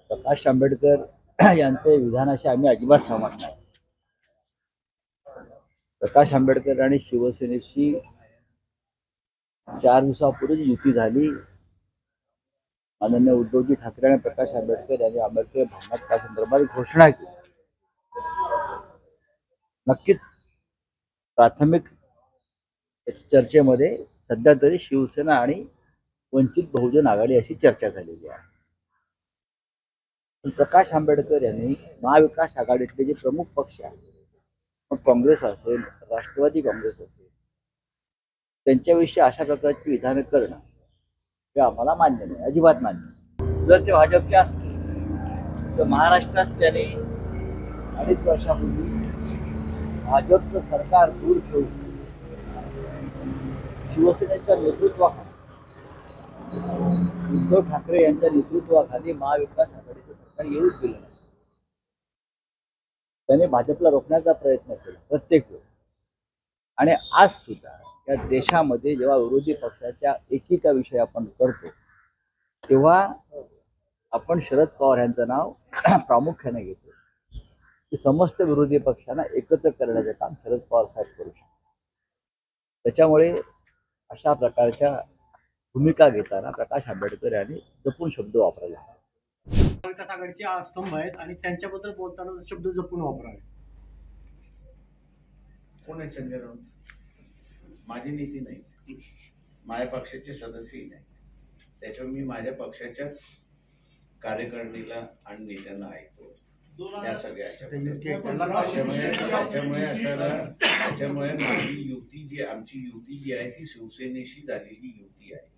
प्रकाश आंबेडकर यांचे विधानाशी आम्ही अजिबात सहमत नाही. प्रकाश आंबेडकर आणि शिवसेनेशी 4 दिवसापूर्वी युती झाली. माननीय उद्धवजी ठाकरे आणि प्रकाश आंबेडकर यांनी आंबेडकर भवनात त्या संदर्भात घोषणा केली. नक्कीच प्राथमिक चर्चेमध्ये सध्या तरी शिवसेना आणि वंचित बहुजन आघाडी अशी चर्चा झालेली आहे. पण प्रकाश आंबेडकर यांनी महाविकास आघाडीतले जे प्रमुख पक्ष आहेत, मग काँग्रेस असेल, राष्ट्रवादी काँग्रेस असेल, त्यांच्याविषयी अशा प्रकारची विधानं करणं हे आम्हाला मान्य नाही, अजिबात मान्य नाही. जर ते भाजपचे असतील तर महाराष्ट्रात त्यांनी अनेक वर्षापूर्वी भाजपचं सरकार दूर ठेवून शिवसेनेच्या नेतृत्वाखाली, उद्धव ठाकरे यांच्या नेतृत्वाखाली महाविकास आघाडीचं सरकार येऊच दिलं नाही. त्याने भाजपला रोखण्याचा प्रयत्न केला प्रत्येक वेळी. आणि आज सुद्धा या देशामध्ये जेव्हा विरोधी पक्षाच्या एकीकाविषयी आपण करतो तेव्हा आपण शरद पवार यांचं नाव प्रामुख्याने घेतो की समस्त विरोधी पक्षांना एकत्र करण्याचे काम शरद पवार साहेब करू शकतात. त्याच्यामुळे अशा प्रकारच्या भूमिका घेताना प्रकाश आंबेडकर यांनी जपून शब्द वापरला. महाविकास आघाडीचे स्तंभ आहेत आणि त्यांच्याबद्दल बोलताना शब्द जपून वापरावे. कोण आहे संजय राऊत? माझी नीती नाही, माझ्या पक्षाचे सदस्यही नाही. त्याच्यावर मी माझ्या पक्षाच्याच कार्यकारिणीला आणि नेत्यांना ऐकतो. त्या त्याच्यामुळे माझी युती जी आमची युती जी आहे ती शिवसेनेशी झालेली युती आहे.